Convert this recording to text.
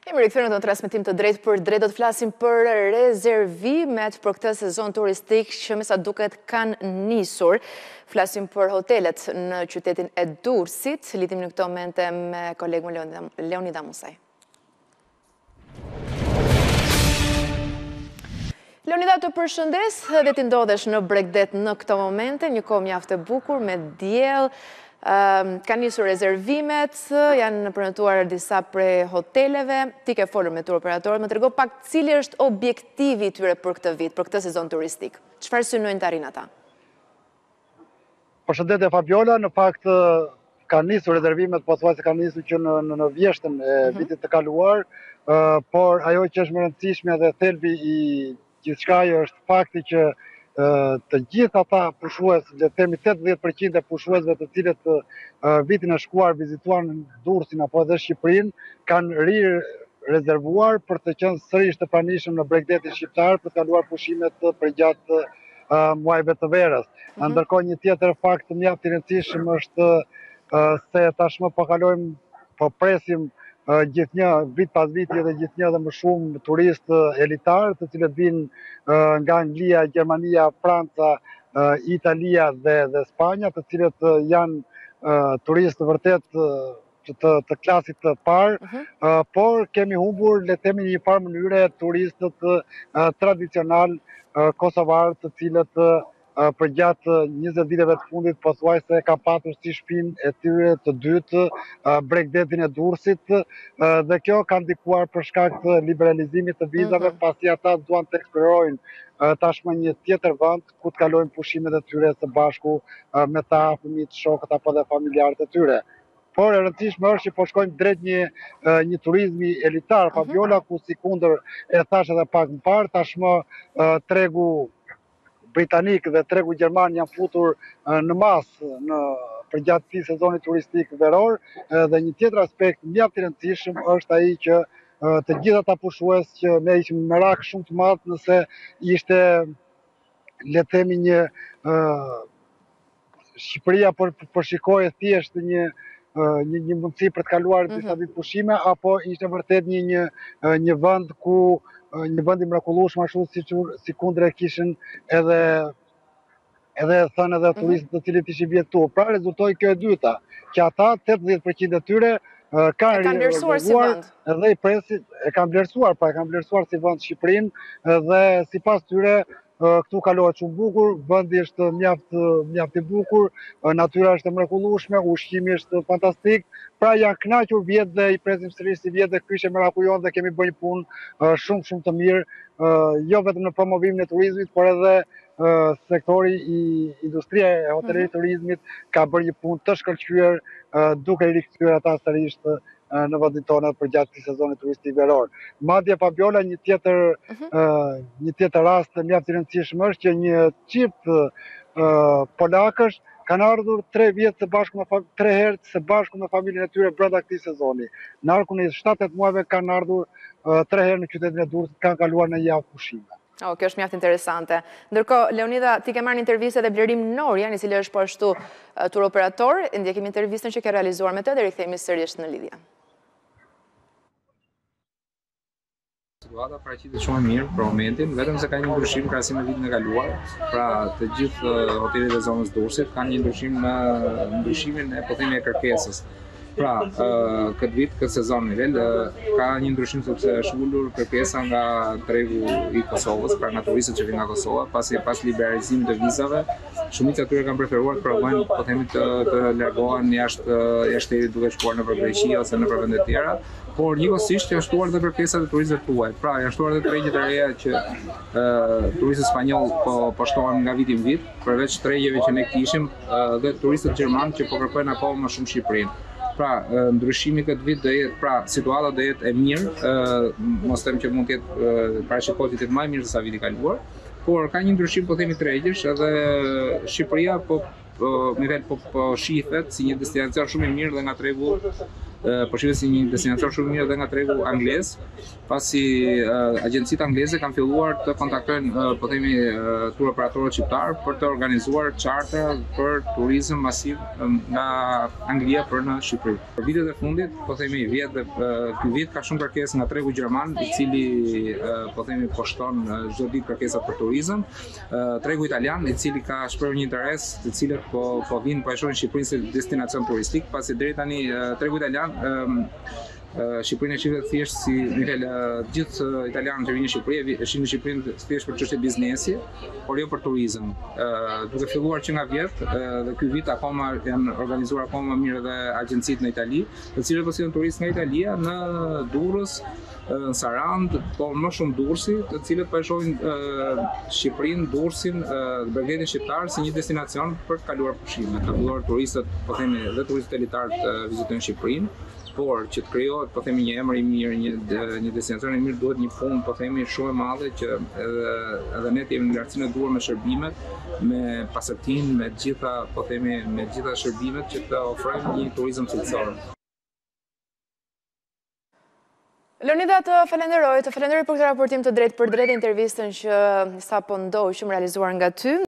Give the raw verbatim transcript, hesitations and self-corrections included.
Kemi rikthyer në transmetim të drejtë për drejtë, do të flasim për rezervimet për këtë sezon turistik që me sa duket kanë nisur. Flasim për hotelet në qytetin e Durrësit. Lidhim në këto momente me kolegun Leonida Musaj. Leonida, të përshëndes dhe ti ndodhesh në Bregdet në këto momente, një kohë mjaft e bukur me diell. Uh, kanë nisur rezervimet, janë përmenduar disa prej hoteleve, ti ke folur me tur operatorët, më trego pak cili është objektivi i tyre për këtë vit, për këtë sezon turistik. Çfarë synojnë të arrijnë ata? Përshëndetje Fabiola, në fakt kanë nisur rezervimet, pothuajse kanë nisur që në, në, në vjeshtën e vitit të kaluar, uh, por ajo që është më rëndësishme dhe thelbi i gjithçkaje është fakti që të gjithë ata pushues, le të themi tetëdhjetë përqind e pushuesve të cilët vitin e shkuar vizituan Durrësin apo edhe Shqipërinë, kanë ri-rezervuar për të qenë sërish të pranishëm në Bregdetin shqiptar për të kaluar pushimet përgjatë muajve të verës. Ndërkohë një tjetër fakt mjaft i rëndësishëm është se tashmë po kalojmë, po presim gjithnjë vit pas viti dhe gjithnjë dhe më shumë turistë elitar, të cilët vinë nga Anglia, Gjermania, Franca, Italia dhe, dhe Spanja, të cilët janë turistë vërtet të, të klasit të parë, uh-huh. por kemi humbur, le të themi në një farë mënyre, turistët tradicional kosovar, të cilët për gjatë njëzet ditëve të fundit pothuajse ka patur si shtëpinë e tyre të dytë Bregdetin e Durrësit, dhe kjo ka ndikuar për shkak të liberalizimit të vizave, pasi ata duan të eksplorojnë tashmë një tjetër vend ku të kalojnë pushimet e tyre së bashku me ta, fëmijët, shokët apo dhe familjarët e tyre. Por e rëndësishme është që po shkojmë drejt një, një turizmi elitar, Fabiola, ku si kundër e thash edhe pak më parë, tashmë tregu britanik dhe tregu gjerman janë futur në masë në përgjatë këtij sezoni turistik veror, dhe një tjetër aspekt mjaft i rëndësishëm është ai që të gjithë ata pushues që ne ishim merak shumë të madh nëse ishte, le të themi, një uh, Shqipëria për përshikoje thjesht një një, një mundësi për të kaluar disa ditë pushime, apo ishte vërtet një një, një vend ku një vend i mrekullueshëm ashtu si si kundër e kishin edhe edhe thënë edhe turistët të cilët ishin vjetur. Pra rezultoi kjo e dyta, që ata tetëdhjetë përqind e tyre uh, kanë kanë vlerësuar si vend. Edhe i presit e kanë vlerësuar, pra e kanë vlerësuar si vend Shqipërinë, dhe sipas tyre këtu kalohet shumë bukur, vendi është mjaft mjaft i bukur, natyra është e mrekullueshme, ushqimi është fantastik, pra janë kënaqur vjet dhe i presim sërish si vjet dhe ky ishte meraku jon dhe kemi bërë një punë shumë shumë të mirë, jo vetëm në promovimin e turizmit, por edhe sektori i industria e hotelerisë turizmit ka bërë një punë të shkëlqyer duke i rikthyer ata sërish në vendin tonë për gjatë këtij sezoni turistik veror. Madje Fabiola, një tjetër uh, një tjetër rast mjaft i rëndësishëm është që një çift uh, polakësh kanë ardhur tre vjet së bashku me tre herë së bashku me familjen e tyre brenda këtij sezoni. Në arkun e shtatë tetë muajve kanë ardhur uh, tre herë në qytetin e Durrësit, kanë kaluar në javë pushime. Oh, kjo është mjaft interesante. Ndërkohë, Leonida, ti ke marrë një intervistë edhe Blerim Norjan, i cili është po ashtu uh, tur operator, ndjekim intervistën që ke realizuar me të dhe rikthehemi sërish në lidhje. Situata paraqitet shumë e mirë për momentin, vetëm se ka një ndryshim krahasim me vitin e kaluar. Pra, të gjithë hotelet e zonës Durrësit kanë një ndryshim në ndryshimin e po themi e kërkesës. Pra, uh, këtë vit, këtë sezon në nivel, uh, ka një ndryshim sepse është ulur kërkesa nga tregu i Kosovës, pra nga turistët që vinë nga Kosova, pasi pas liberalizimit të vizave, shumica tyre kanë preferuar të provojnë, po themi, të, të largohen jashtë jashtë shtetit duke shkuar nëpër Greqi ose nëpër vende të tjera. Por njëkohësisht janë shtuar dhe kërkesat e turistëve tuaj. Pra, janë shtuar dhe tregjet e reja që uh, turistët spanjoll po, po shtohen nga viti në vit, përveç tregjeve që ne kishim, uh, dhe turistët gjerman që po kërkojnë akoma më shumë Shqipërinë. Pra, ndryshimi këtë vit do jetë, pra, situata do jetë e mirë, mos them që mund të jetë parashikohet të jetë më e mirë se sa viti i kaluar, por ka një ndryshim po themi tregjesh, edhe Shqipëria po po, po, po shihet si një destinacion shumë i mirë dhe nga tregu po shihet si një destinacion shumë i mirë edhe nga tregu anglez, pasi agjencitë angleze kanë filluar të kontaktojnë po themi tur operatorët shqiptar për të organizuar chartera për turizëm masiv nga Anglia për në Shqipëri. Për vitet e fundit, po themi vjet dhe ky vit ka shumë kërkesë nga tregu gjerman, i cili po themi po shton çdo ditë kërkesa për turizëm. Tregu italian, i cili ka shprehur një interes, të cilët po po vinë po e shohin Shqipërinë si destinacion turistik, pasi deri tani tregu italian Shqipërinë e shihet thjesht si nivel gjithë italianët që vinë në Shqipëri, e shihin Shqipërinë thjesht për çështje biznesi, por jo për turizëm. Duke filluar që nga vjet dhe ky vit akoma janë organizuar akoma më mirë edhe agjencitë në Itali, të cilët po sillen turistë nga Italia në Durrës, në Sarandë, por më shumë Durrësi, të cilët po e shohin Shqipërinë, Durrësin, Bregdetin shqiptar si një destinacion për të kaluar pushime. Ka filluar turistët, po themi, dhe turistët elitar të vizitojnë Shqipërinë, por që të krijohet, po themi, një emër i mirë, një një destinacion i mirë, duhet një punë, po themi, shumë e madhe që edhe edhe ne të jemi në lartësinë e duhur me shërbimet, me pasërtinë, me gjitha, po themi, me gjitha shërbimet që të ofrojmë një turizëm cilësor. Leonida, të falenderoj, të falenderoj për këtë raportim të drejtë për drejtë intervistën që sapo ndoheshëm realizuar nga ty.